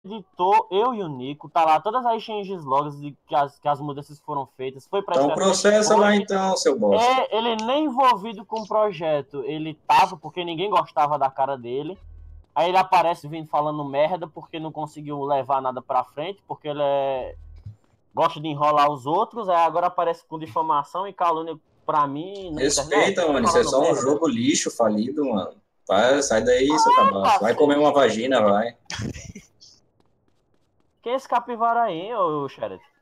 editou, eu e o Nico, tá lá todas as changes logs de que as mudanças foram feitas, foi pra Então processa lá então, seu bosta. ele nem envolvido com o projeto, ele tava, porque ninguém gostava da cara dele. Aí ele aparece vindo falando merda porque não conseguiu levar nada pra frente, porque gosta de enrolar os outros, aí agora aparece com difamação e calúnia pra mim na internet, Respeita, mano. Isso é falando só um merda. jogo lixo falido, mano. Vai, sai daí, seu cabaço. Vai comer Cacete. uma vagina, vai. Quem é esse capivara aí, ô Xeret?